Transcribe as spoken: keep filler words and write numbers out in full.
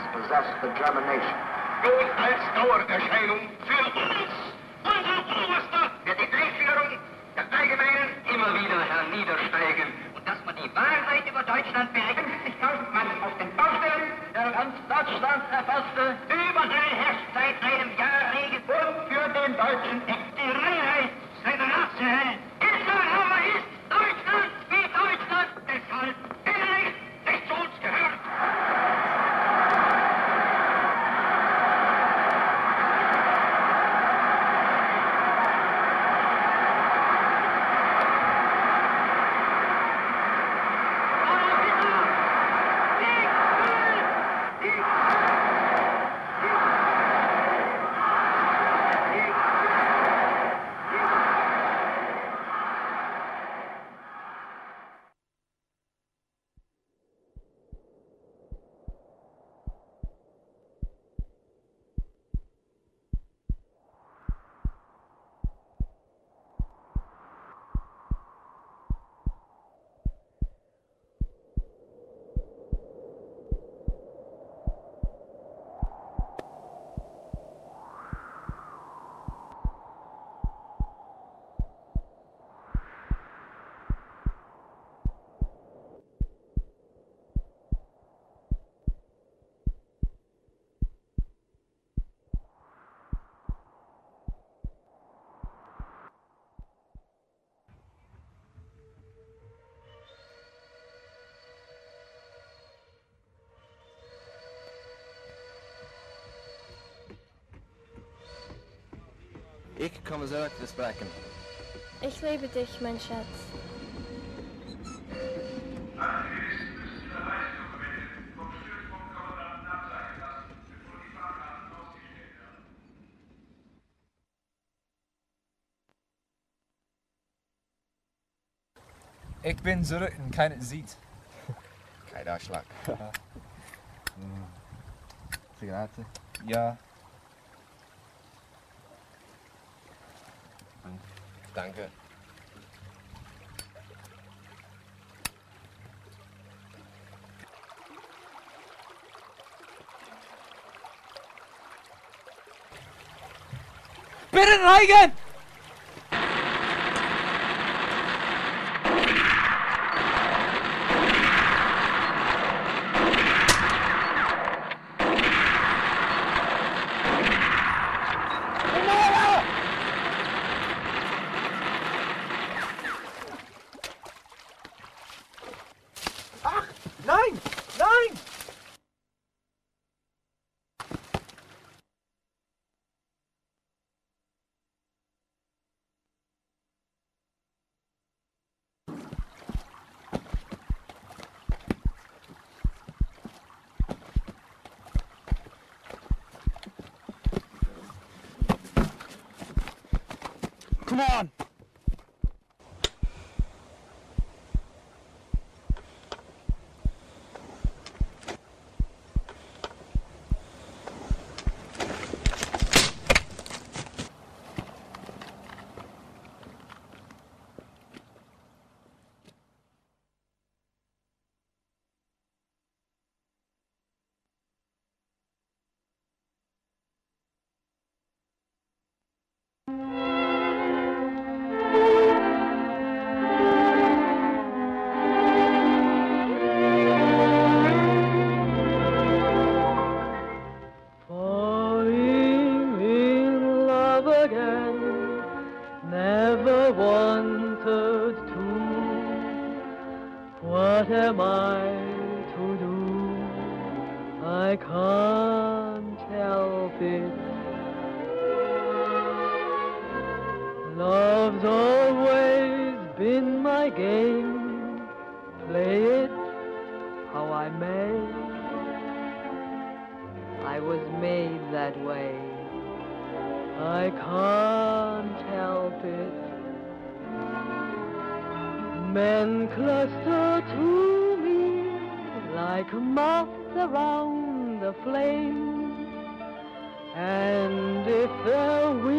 possessed the German nation. Nun als Dauererscheinung für uns, unser Oberster, wird die Einführung der Allgemeinen immer wieder herniedersteigen. Und dass man die Wahlheit über Deutschland bei fünfzigtausend Mann auf den Baustellen, der ganz Deutschland erfasste, über seine Herrschzeit einem Jahr regelt und für den Deutschen die Reinheit seiner Nation. Israel aber ist Deutschland wie Deutschland, deshalb innerlich nicht zu uns gehört. Ik komme zurück te spreken. Ich liebe dich, mein Schatz. Aktivisten müssen ihre Reisedokumente vom Stützpunktkommandanten abzeichnen lassen, bevor die Fahrkarten ausgestellt werden. Ich bin zurück und keiner sieht. Kein Ausschlag. Sigarette? Ja. Danke. Bitte reigen! Nein! Nein! Come on! What am I to do? I can't help it. Love's always been my game. Play it how I may. I was made that way. I can't help it. Men cluster to me like moths around the flame, and if their wings